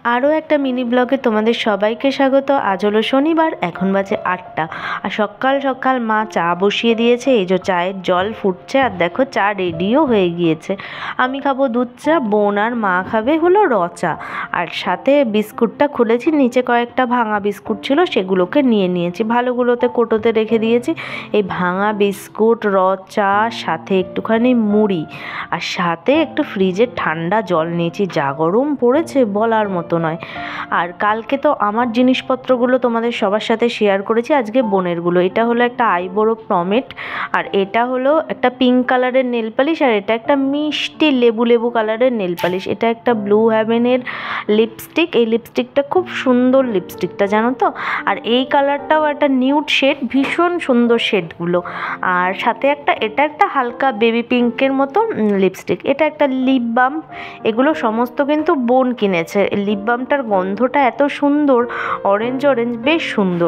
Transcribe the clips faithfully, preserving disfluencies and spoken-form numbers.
আরও একটা মিনি ব্লগে তোমাদের সবাইকে স্বাগত। আজ হলো শনিবার, এখন বাজে আটটা, আর সকাল সকাল মা চা বসিয়ে দিয়েছে। এই যে চায়ের জল ফুটছে, আর দেখো চা রেডিও হয়ে গিয়েছে। আমি খাবো দুধ চা, বোন আর মা খাবে হলো র চা। আর সাথে বিস্কুটটা খুলেছি, নিচে কয়েকটা ভাঙা বিস্কুট ছিল, সেগুলোকে নিয়ে নিয়েছি, ভালোগুলোতে কোটোতে রেখে দিয়েছি। এই ভাঙা বিস্কুট, র চা, সাথে একটুখানি মুড়ি, আর সাথে একটু ফ্রিজের ঠান্ডা জল নিয়েছি। যা গরম পড়েছে বলার মতো নয়। আর কালকে তো আমার জিনিসপত্রগুলো তোমাদের সবার সাথে শেয়ার করেছি, আজকে বোনেরগুলো। এটা হলো একটা আইবুড়ো পমেট, আর এটা হলো একটা পিঙ্ক কালারের নেল পালিশ, আর এটা একটা মিষ্টি লেবু লেবু কালারের নেল পালিশ। এটা একটা ব্লু হ্যাভেনের লিপস্টিক। এই লিপস্টিকটা খুব সুন্দর, লিপস্টিকটা জানো তো। আর এই কালারটাও একটা নিউড শেড, ভীষণ সুন্দর শেডগুলো। আর সাথে একটা, এটা একটা হালকা বেবি পিঙ্কের মতো লিপস্টিক। এটা একটা লিপ বাম। এগুলো সমস্ত কিন্তু বোন কিনেছে। লিপ বামটার গন্ধটা এত সুন্দর, অরেঞ্জ অরেঞ্জ, বেশ সুন্দর।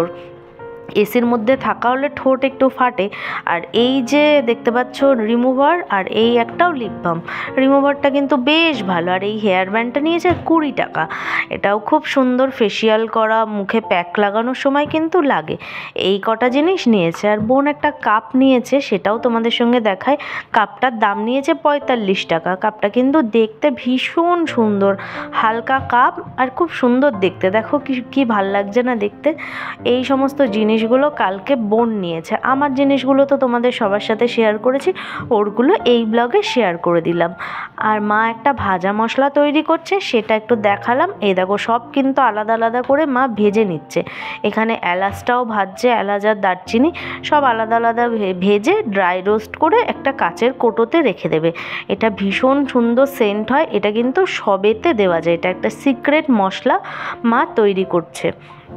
এসির মধ্যে থাকা হলে ঠোঁট একটু ফাটে। আর এই যে দেখতে পাচ্ছ রিমুভার, আর এই একটাও লিপ বাম। রিমুভারটা কিন্তু বেশ ভালো। আর এই হেয়ার ব্যান্ডটা নিয়েছে কুড়ি টাকা। এটাও খুব সুন্দর, ফেসিয়াল করা, মুখে প্যাক লাগানোর সময় কিন্তু লাগে। এই কটা জিনিস নিয়েছে। আর বোন একটা কাপ নিয়েছে, সেটাও তোমাদের সঙ্গে দেখায়। কাপটার দাম নিয়েছে পঁয়তাল্লিশ টাকা। কাপটা কিন্তু দেখতে ভীষণ সুন্দর, হালকা কাপ, আর খুব সুন্দর দেখতে। দেখো কি কি ভাল লাগছে না দেখতে। এই সমস্ত জিনিসগুলো কালকে বোন নিয়েছে। আমার জিনিসগুলো তো তোমাদের সবার সাথে শেয়ার করেছি, ওরগুলো এই ব্লগে শেয়ার করে দিলাম। আর মা একটা ভাজা মশলা তৈরি করছে, সেটা একটু দেখালাম। এই দেখো সব কিন্তু আলাদা আলাদা করে মা ভেজে নিচ্ছে। এখানে এলাচটাও ভাজছে, এলাচ আর দারচিনি সব আলাদা আলাদা ভেজে ড্রাই রোস্ট করে একটা কাচের কোটোতে রেখে দেবে। এটা ভীষণ সুন্দর সেন্ট হয়। এটা কিন্তু সবেতে দেওয়া যায়। এটা একটা সিক্রেট মশলা মা তৈরি করছে।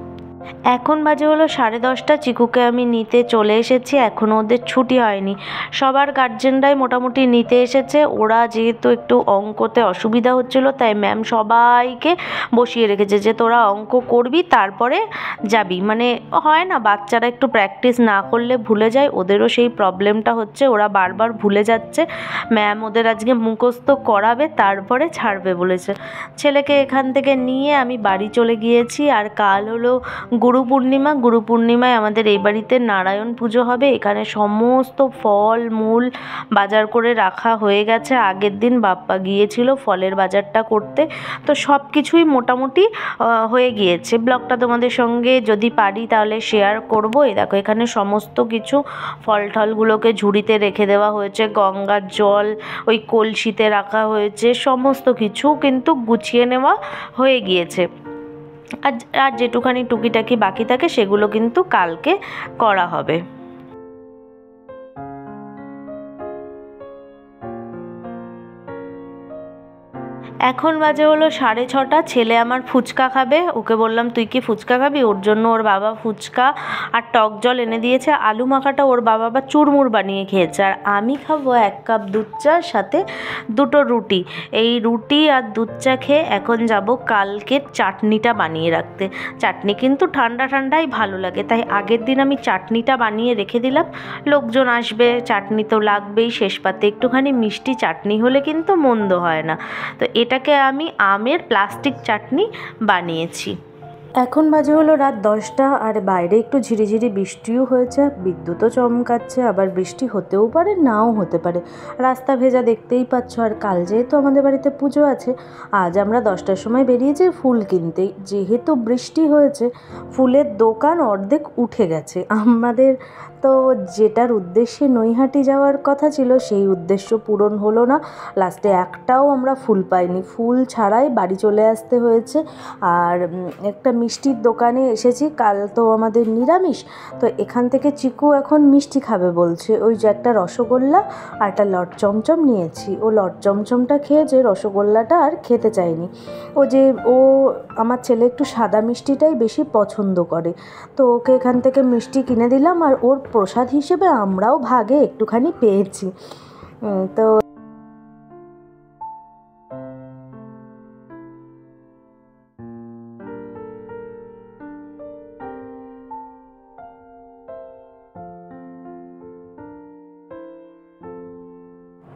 এখন বাজে হলো সাড়ে দশটা। চিকুকে আমি নিতে চলে এসেছি, এখনও ওদের ছুটি হয়নি। সবার গার্জেনরাই মোটামুটি নিতে এসেছে। ওরা যেহেতু একটু অঙ্কতে অসুবিধা হচ্ছিল, তাই ম্যাম সবাইকে বসিয়ে রেখেছে যে তোরা অঙ্ক করবি, তারপরে যাবি। মানে হয় না, বাচ্চারা একটু প্র্যাকটিস না করলে ভুলে যায়, ওদেরও সেই প্রবলেমটা হচ্ছে, ওরা বারবার ভুলে যাচ্ছে। ম্যাম ওদের আজকে মুখস্থ করাবে, তারপরে ছাড়বে বলেছে। ছেলেকে এখান থেকে নিয়ে আমি বাড়ি চলে গিয়েছি। আর কাল হলো গুরু পূর্ণিমা। গুরু পূর্ণিমায় আমাদের এই বাড়িতে নারায়ণ পুজো হবে। এখানে সমস্ত ফল মূল বাজার করে রাখা হয়ে গেছে। আগের দিন বাপ্পা গিয়েছিল ফলের বাজারটা করতে, তো সব কিছুই মোটামুটি হয়ে গিয়েছে। ব্লগটা তোমাদের সঙ্গে যদি পারি তাহলে শেয়ার করব। এই দেখো এখানে সমস্ত কিছু ফল টলগুলোকে ঝুড়িতে রেখে দেওয়া হয়েছে, গঙ্গার জল ওই কলসিতে রাখা হয়েছে, সমস্ত কিছু কিন্তু গুছিয়ে নেওয়া হয়ে গিয়েছে। আর আর যেটুখানি টুকিটাকি বাকি থাকে সেগুলো কিন্তু কালকে করা হবে। এখন বাজে হলো সাড়ে ছটা। ছেলে আমার ফুচকা খাবে। ওকে বললাম তুই কি ফুচকা খাবি? ওর জন্য ওর বাবা ফুচকা আর টক জল এনে দিয়েছে। আলু মাখাটা ওর বাবা বা চুরমুর বানিয়ে খেয়েছে। আর আমি খাবো এক কাপ দুধ চা, সাথে দুটো রুটি। এই রুটি আর দুধ চা খেয়ে এখন যাব কালকের চাটনিটা বানিয়ে রাখতে। চাটনি কিন্তু ঠান্ডা ঠান্ডাই ভালো লাগে, তাই আগের দিন আমি চাটনিটা বানিয়ে রেখে দিলাম। লোকজন আসবে, চাটনি তো লাগবেই। শেষ পাতে একটুখানি মিষ্টি চাটনি হলে কিন্তু মন্দ হয় না। তো এটাকে আমি আমের প্লাস্টিক চাটনি বানিয়েছি। এখন বাজে হলো রাত দশটা, আর বাইরে একটু ঝিরিঝিরি বৃষ্টিও হয়েছে, বিদ্যুৎও চমকাচ্ছে, আবার বৃষ্টি হতেও পারে নাও হতে পারে। রাস্তা ভেজা দেখতেই পাচ্ছ। আর কাল যেহেতু আমাদের বাড়িতে পুজো আছে, আজ আমরা দশটার সময় বেরিয়েছি ফুল কিনতে। যেহেতু বৃষ্টি হয়েছে, ফুলের দোকান অর্ধেক উঠে গেছে। আমাদের তো যেটার উদ্দেশ্যে নৈহাটি যাওয়ার কথা ছিল, সেই উদ্দেশ্য পূরণ হলো না। লাস্টে একটাও আমরা ফুল পাইনি, ফুল ছাড়াই বাড়ি চলে আসতে হয়েছে। আর একটা মিষ্টির দোকানে এসেছি, কাল তো আমাদের নিরামিষ, তো এখান থেকে চিকু এখন মিষ্টি খাবে বলছে। ওই যে একটা রসগোল্লা আর একটা লট চমচম নিয়েছি। ও লট চমচমটা খেয়েছে, রসগোল্লাটা আর খেতে চায়নি। ও যে ও আমার ছেলে একটু সাদা মিষ্টিটাই বেশি পছন্দ করে, তো ওকে এখান থেকে মিষ্টি কিনে দিলাম। আর ওর প্রসাদ হিসেবে আমরাও ভাগে একটুখানি পেয়েছি। তো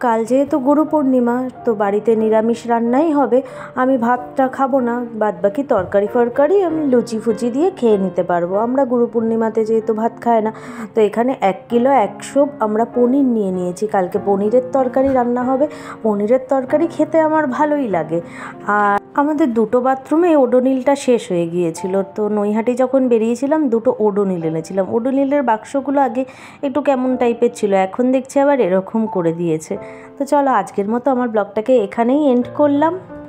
কাল যেহেতু গুরু পূর্ণিমা, তো বাড়িতে নিরামিষ রান্নাই হবে। আমি ভাতটা খাবো না, বাদ বাকি তরকারি ফরকারি আমি লুচি ফুচি দিয়ে খেয়ে নিতে পারবো। আমরা গুরু পূর্ণিমাতে যেহেতু ভাত খায় না, তো এখানে এক কিলো একশো আমরা পনির নিয়ে নিয়েছি। কালকে পনিরের তরকারি রান্না হবে। পনিরের তরকারি খেতে আমার ভালোই লাগে। আর আমাদের দুটো বাথরুমে ওডোনিলটা শেষ হয়ে গিয়েছিল, তো নৈহাটি যখন বেরিয়েছিলাম দুটো ওডোনিল এনেছিলাম। ওডোনিলের বাক্সগুলো আগে একটু কেমন টাইপের ছিল, এখন দেখছি আবার এরকম করে দিয়েছে। তো চলো আজকের মতো আমার ব্লগটাকে এখানেই এন্ড করলাম।